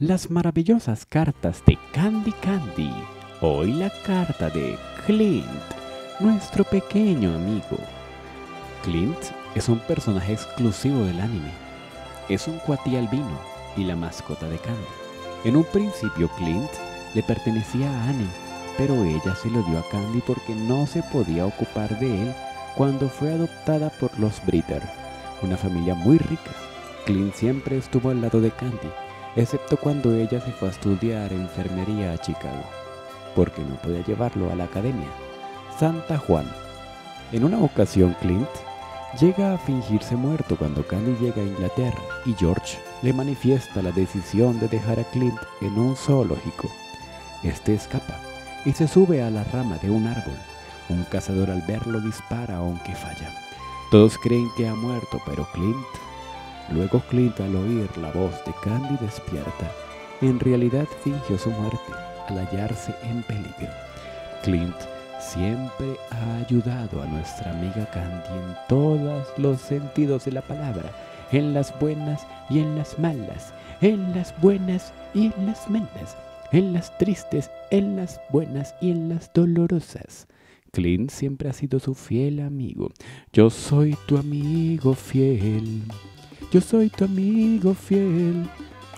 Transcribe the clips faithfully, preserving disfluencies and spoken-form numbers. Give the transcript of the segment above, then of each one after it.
las maravillosas cartas de Candy Candy. Hoy la carta de Clint, nuestro pequeño amigo. Clint es un personaje exclusivo del anime. Es un cuatí albino y la mascota de Candy. En un principio Clint le pertenecía a Annie, pero ella se lo dio a Candy porque no se podía ocupar de él cuando fue adoptada por los Britter, una familia muy rica. Clint siempre estuvo al lado de Candy, excepto cuando ella se fue a estudiar enfermería a Chicago, porque no podía llevarlo a la academia Santa Juan. En una ocasión Clint llega a fingirse muerto cuando Candy llega a Inglaterra y George le manifiesta la decisión de dejar a Clint en un zoológico. Este escapa y se sube a la rama de un árbol. Un cazador al verlo dispara aunque falla. Todos creen que ha muerto, pero Clint... Luego Clint, al oír la voz de Candy, despierta. En realidad fingió su muerte al hallarse en peligro. Clint siempre ha ayudado a nuestra amiga Candy en todos los sentidos de la palabra, en las buenas y en las malas, en las buenas y en las malas, en las tristes, en las buenas y en las dolorosas. Clint siempre ha sido su fiel amigo. Yo soy tu amigo fiel. Yo soy tu amigo fiel.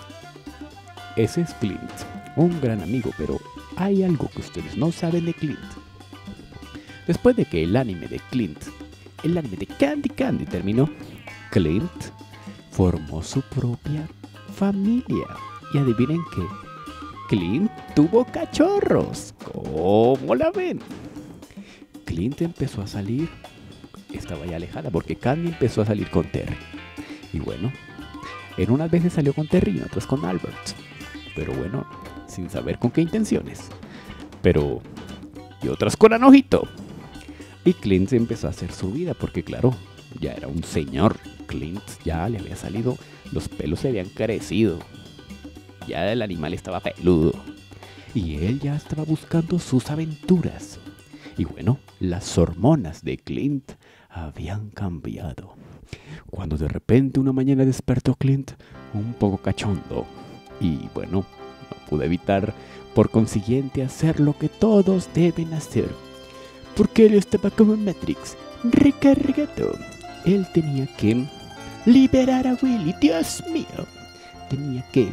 Ese es Clint, un gran amigo, pero hay algo que ustedes no saben de Clint. Después de que el anime de Clint, el anime de Candy Candy terminó, Clint formó su propia familia. Y adivinen qué, Clint tuvo cachorros. ¿Cómo la ven? Clint empezó a salir, estaba ya alejada porque Candy empezó a salir con Terry. Y bueno, en unas veces salió con Terry y en otras con Albert. Pero bueno, sin saber con qué intenciones. Pero, y otras con Anojito. Y Clint empezó a hacer su vida porque claro, ya era un señor. Clint ya le había salido, los pelos se habían crecido. Ya el animal estaba peludo. Y él ya estaba buscando sus aventuras. Y bueno, las hormonas de Clint habían cambiado. Cuando de repente una mañana despertó Clint un poco cachondo. Y bueno, no pudo evitar por consiguiente hacer lo que todos deben hacer. Porque él estaba como Matrix, recargado. Él tenía que liberar a Willy, Dios mío. Tenía que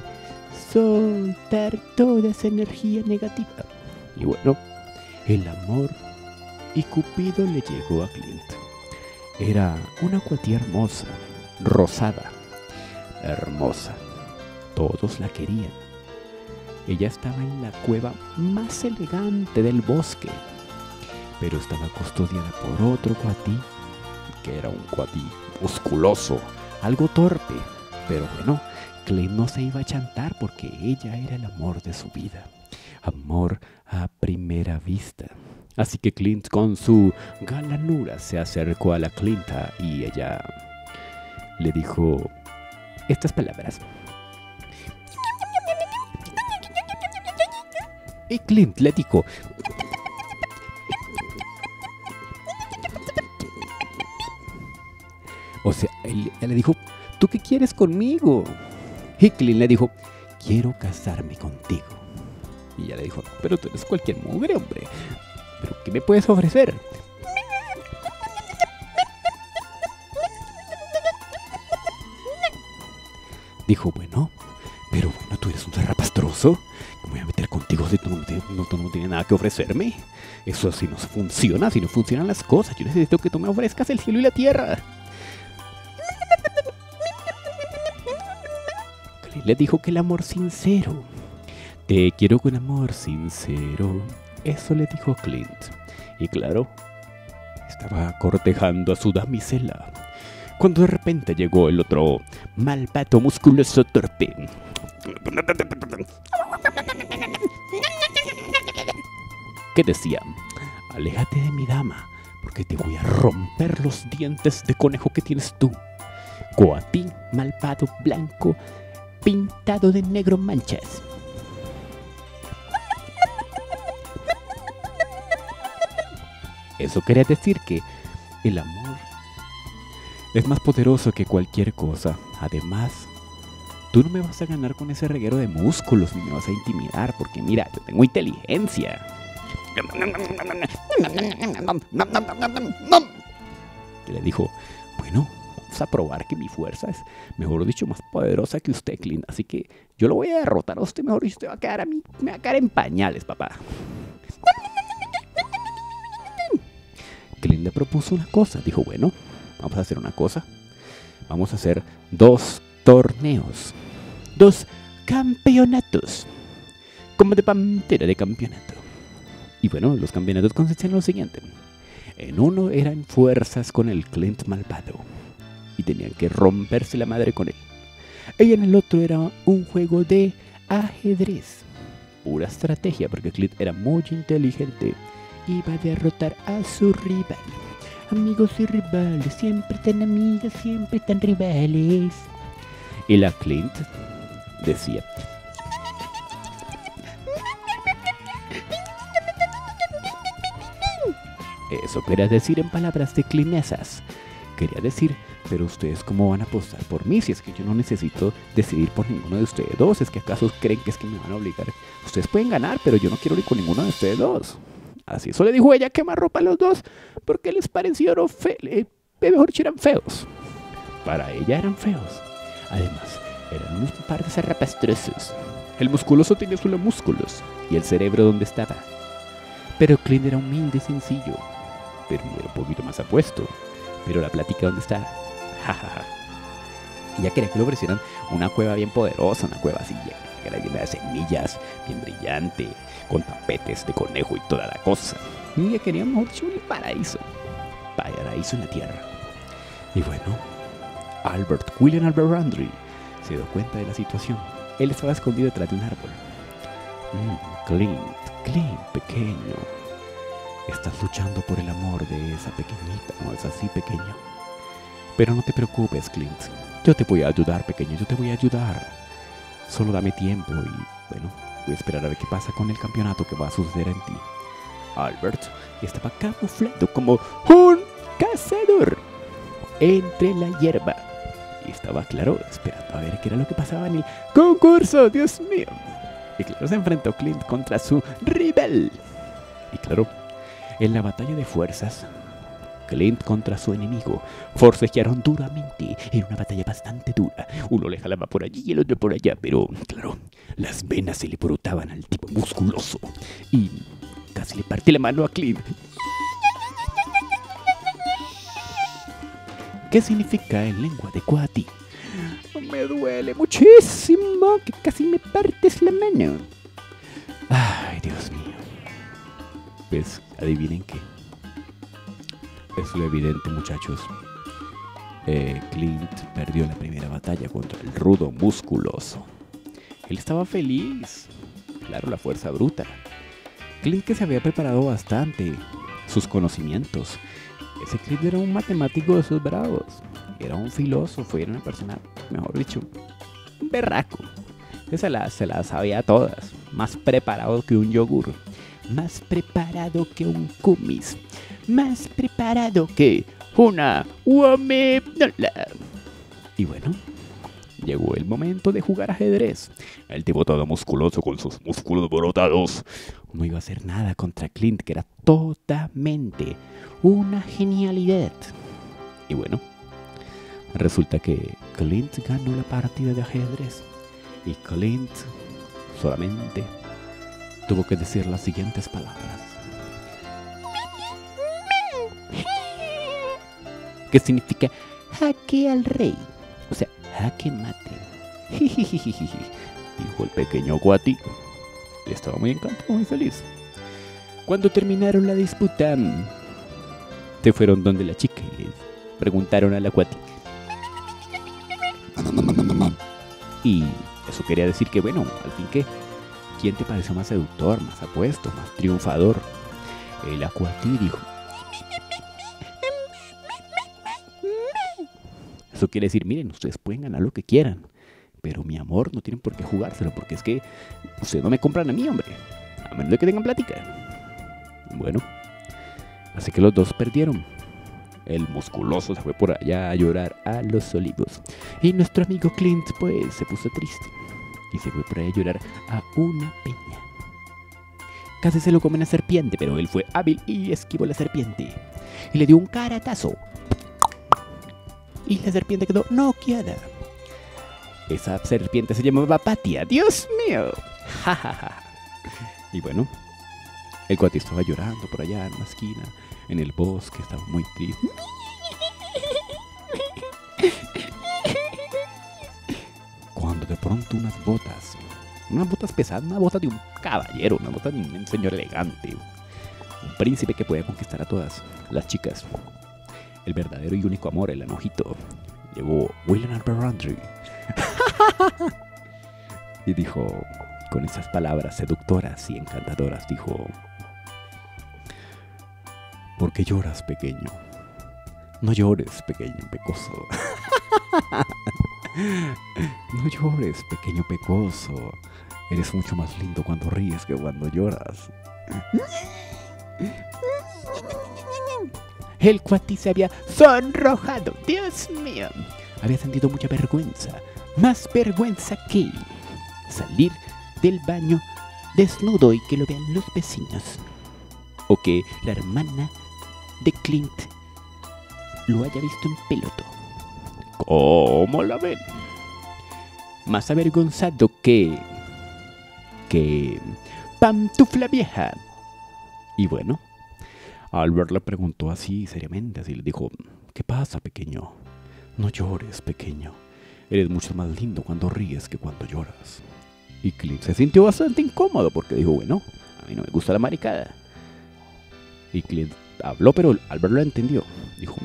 soltar toda esa energía negativa. Y bueno, el amor y Cupido le llegó a Clint. Era una cuatía hermosa, rosada, hermosa. Todos la querían. Ella estaba en la cueva más elegante del bosque, pero estaba custodiada por otro cuatí, que era un cuatí musculoso, algo torpe. Pero bueno, Clint no se iba a chantar porque ella era el amor de su vida. Amor a primera vista. Así que Clint con su galanura se acercó a la Clinta y ella le dijo estas palabras. Y Clint le dijo, o sea, él, él le dijo, ¿tú qué quieres conmigo? Y Clint le dijo, quiero casarme contigo. Y ella le dijo, pero tú eres cualquier mugre, hombre. ¿Pero qué me puedes ofrecer? Dijo, bueno, pero bueno, tú eres un zarrapastroso. ¿Cómo voy a meter contigo si tú no, no, tú no tienes nada que ofrecerme? Eso así no funciona, así no funcionan las cosas. Yo necesito que tú me ofrezcas el cielo y la tierra. Clint le dijo que el amor sincero. Te quiero con amor sincero. Eso le dijo Clint. Y claro, estaba cortejando a su damisela, cuando de repente llegó el otro malvado musculoso torpe. Que decía, aléjate de mi dama, porque te voy a romper los dientes de conejo que tienes tú. Coatí malvado blanco, pintado de negro manchas. Eso quería decir que el amor es más poderoso que cualquier cosa. Además, Tú no me vas a ganar con ese reguero de músculos ni me vas a intimidar, porque mira, yo tengo inteligencia. Y le dijo, bueno, vamos a probar que mi fuerza es, mejor dicho, más poderosa que usted, Clint. Así que yo lo voy a derrotar a usted, mejor dicho, usted va a quedar a mí, me va a quedar en pañales, papá. Clint le propuso una cosa, dijo, bueno, vamos a hacer una cosa. Vamos a hacer dos torneos, dos campeonatos, como de pantera de campeonato. Y bueno, los campeonatos consistían en lo siguiente. En uno eran fuerzas con el Clint malvado y tenían que romperse la madre con él. Y en el otro era un juego de ajedrez, pura estrategia, porque Clint era muy inteligente. Iba a derrotar a su rival. Amigos y rivales, siempre tan amigas, siempre tan rivales. Y la Clint decía, eso quería decir en palabras de Clinesas. Quería decir, pero ustedes cómo van a apostar por mí si es que yo no necesito decidir por ninguno de ustedes dos. ¿Es que acaso creen que es que me van a obligar? Ustedes pueden ganar, pero yo no quiero ir con ninguno de ustedes dos. Así, eso le dijo ella, quemarropa a los dos, porque les parecieron feos, eh, mejor dicho, eran feos. Para ella eran feos. Además, eran unos par de zarrapastrosos. El musculoso tenía solo músculos, y el cerebro donde estaba. Pero Clint era humilde y sencillo, pero era un poquito más apuesto. Pero la plática donde estaba, jajaja. Ella quería que le ofrecieran una cueva bien poderosa, una cueva así, que era llena de semillas, bien brillante, con tapetes de conejo y toda la cosa. Y ella quería, mejor dicho, un paraíso. Paraíso en la tierra. Y bueno, Albert, William Albert Randry, se dio cuenta de la situación. Él estaba escondido detrás de un árbol. Mm, Clint, Clint, pequeño. Estás luchando por el amor de esa pequeñita, no es así, pequeño. Pero no te preocupes, Clint. Yo te voy a ayudar, pequeño, yo te voy a ayudar. Solo dame tiempo y, bueno, voy a esperar a ver qué pasa con el campeonato que va a suceder en ti. Albert estaba camuflado como un cazador entre la hierba. Y estaba, claro, esperando a ver qué era lo que pasaba en el concurso, Dios mío. Y claro, se enfrentó Clint contra su rival. Y claro, en la batalla de fuerzas, Clint contra su enemigo forcejearon duramente. Era una batalla bastante dura. Uno le jalaba por allí y el otro por allá, pero claro, las venas se le brotaban al tipo musculoso y casi le partí la mano a Clint. ¿Qué significa en lengua de Coati? Me duele muchísimo, que casi me partes la mano. Ay, Dios mío. Pues, adivinen qué. Es lo evidente, muchachos. Eh, Clint perdió la primera batalla contra el rudo musculoso. Él estaba feliz. Claro, la fuerza bruta. Clint, que se había preparado bastante sus conocimientos. Ese Clint era un matemático de esos bravos. Era un filósofo, era una persona, mejor dicho, un berraco. Que se las se la sabía todas. Más preparado que un yogur. Más preparado que un kumis. Más preparado que una guamepnola. Y bueno, llegó el momento de jugar ajedrez. El tipo todo musculoso con sus músculos brotados no iba a hacer nada contra Clint, que era totalmente una genialidad. Y bueno, resulta que Clint ganó la partida de ajedrez. Y Clint solamente tuvo que decir las siguientes palabras. Que significa jaque al rey. O sea, jaque mate. Dijo el pequeño Coati. Estaba muy encantado, muy feliz. Cuando terminaron la disputa, se fueron donde la chica y les preguntaron a la Coati. Y eso quería decir que, bueno, al fin que, ¿quién te pareció más seductor, más apuesto, más triunfador? El Coati dijo. Eso quiere decir, miren, ustedes pueden ganar lo que quieran, pero mi amor no tienen por qué jugárselo, porque es que ustedes no me compran a mí, hombre, a menos de que tengan plática. Bueno, así que los dos perdieron. El musculoso se fue por allá a llorar a los olivos. Y nuestro amigo Clint pues se puso triste y se fue por allá a llorar a una peña. Casi se lo come una serpiente, pero él fue hábil y esquivó la serpiente. Y le dio un caratazo. Y la serpiente quedó noqueada. Esa serpiente se llamaba Patia. ¡Dios mío! Ja, ja, ja. Y bueno, el cuate estaba llorando por allá en una esquina, en el bosque, estaba muy triste. Cuando de pronto unas botas, unas botas pesadas, una bota de un caballero, una bota de un señor elegante, un príncipe que puede conquistar a todas las chicas, el verdadero y único amor, el enojito, llegó William Albert Randry. Y dijo, con esas palabras seductoras y encantadoras, dijo: ¿por qué lloras, pequeño? No llores, pequeño pecoso. No llores, pequeño pecoso. Eres mucho más lindo cuando ríes que cuando lloras. El cuati se había sonrojado. ¡Dios mío! Había sentido mucha vergüenza. Más vergüenza que salir del baño desnudo y que lo vean los vecinos. O que la hermana de Clint lo haya visto en peloto. ¿Cómo la ven? Más avergonzado que... que... pantufla vieja. Y bueno, Albert le preguntó así seriamente, así le dijo: ¿qué pasa, pequeño? No llores, pequeño. Eres mucho más lindo cuando ríes que cuando lloras. Y Clint se sintió bastante incómodo porque dijo: bueno, a mí no me gusta la maricada. Y Clint habló, pero Albert lo entendió. Dijo: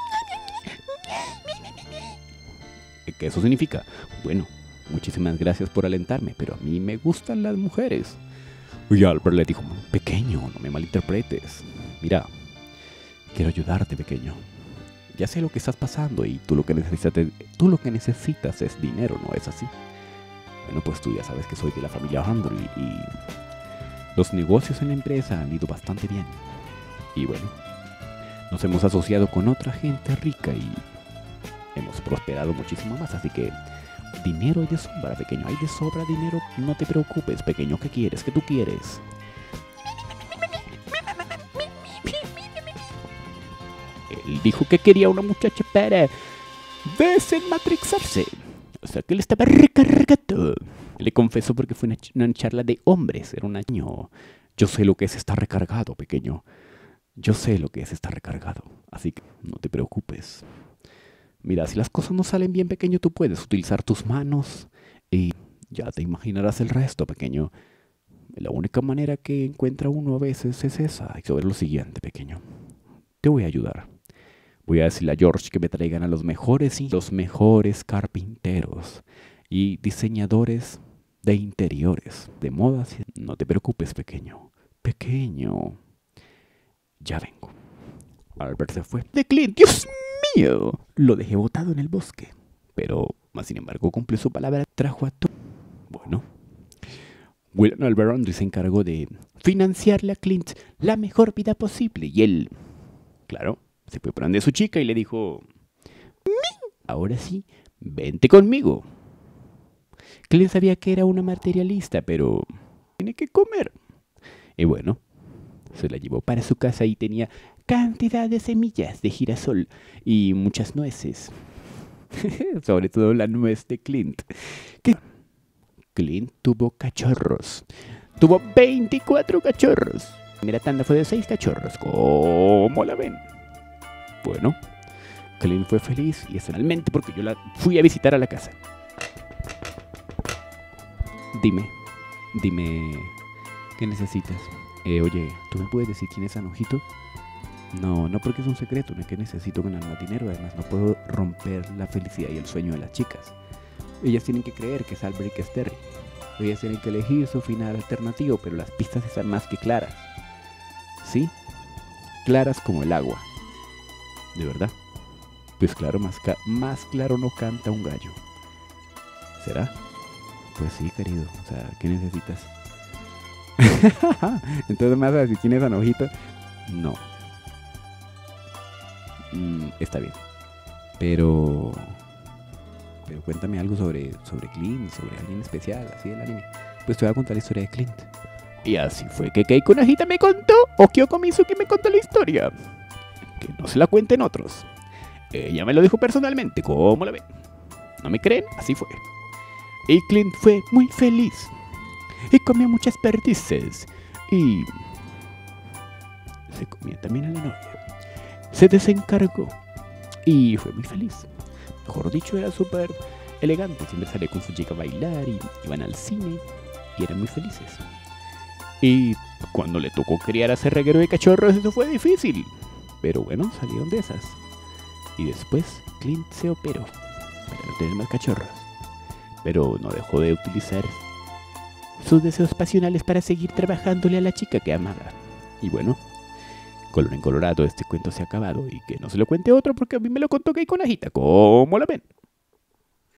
¿qué eso significa? Bueno, muchísimas gracias por alentarme, pero a mí me gustan las mujeres. Y Albert le dijo: pequeño, no me malinterpretes. Mira, quiero ayudarte, pequeño. Ya sé lo que estás pasando y tú lo que necesitas, tú lo que necesitas es dinero, ¿no es así? Bueno, pues tú ya sabes que soy de la familia Randry y los negocios en la empresa han ido bastante bien. Y bueno, nos hemos asociado con otra gente rica y hemos prosperado muchísimo más, así que dinero hay de sobra, pequeño, hay de sobra dinero, no te preocupes, pequeño. ¿Qué quieres? ¿Qué tú quieres? Él dijo que quería una muchacha para desenmatrixarse, o sea que él estaba recargado. Le confesó porque fue una, ch una charla de hombres, era un año. Yo sé lo que es estar recargado, pequeño. Yo sé lo que es estar recargado, así que no te preocupes. Mira, si las cosas no salen bien, pequeño, tú puedes utilizar tus manos y ya te imaginarás el resto, pequeño. La única manera que encuentra uno a veces es esa. Hay que ver lo siguiente, pequeño. Te voy a ayudar. Voy a decirle a George que me traigan a los mejores y los mejores carpinteros y diseñadores de interiores, de modas. No te preocupes, pequeño. Pequeño. Ya vengo. Albert se fue. De Clint, Dios mío. Lo dejé botado en el bosque. Pero, más sin embargo, cumplió su palabra. Trajo a todo. Bueno. William Albert Randry se encargó de financiarle a Clint la mejor vida posible. Y él, claro, se fue por donde su chica y le dijo: ahora sí, vente conmigo. Clint sabía que era una materialista, pero tiene que comer. Y bueno, se la llevó para su casa y tenía cantidad de semillas de girasol y muchas nueces. Sobre todo la nuez de Clint. Que Clint tuvo cachorros. Tuvo veinticuatro cachorros. La primera tanda fue de seis cachorros. ¿Cómo la ven? Bueno, Clint fue feliz y finalmente porque yo la fui a visitar a la casa. Dime, dime, ¿qué necesitas? Eh, oye, ¿tú me puedes decir quién es Anojito? No, no porque es un secreto, no es que necesito ganar más dinero, además no puedo romper la felicidad y el sueño de las chicas. Ellas tienen que creer que es Albert y que es Terry. Ellas tienen que elegir su final alternativo, pero las pistas están más que claras. ¿Sí? Claras como el agua. ¿De verdad? Pues claro, más, más claro no canta un gallo. ¿Será? Pues sí, querido. O sea, ¿qué necesitas? Entonces me vas a decir quién es Anojito. No. mm, está bien. Pero... Pero cuéntame algo sobre, sobre Clint, sobre alguien especial, así del anime. Pues te voy a contar la historia de Clint. Y así fue que Keiko Nagita me contó, o Kyoko Mizuki me contó la historia. Que no se la cuenten otros. Ella me lo dijo personalmente, ¿cómo la ven? ¿No me creen? Así fue. Y Clint fue muy feliz. Y comió muchas perdices. Y... se comía también a la novia. Se desencargó. Y fue muy feliz. Mejor dicho, era súper elegante. Siempre salía con su chica a bailar y iban al cine. Y eran muy felices. Y cuando le tocó criar a ese reguero de cachorros, eso fue difícil. Pero bueno, salieron de esas. Y después Clint se operó para no tener más cachorros. Pero no dejó de utilizar sus deseos pasionales para seguir trabajándole a la chica que amaba. Y bueno, color en colorado, este cuento se ha acabado. Y que no se lo cuente otro porque a mí me lo contó Keiko Nagita. ¿Cómo la ven?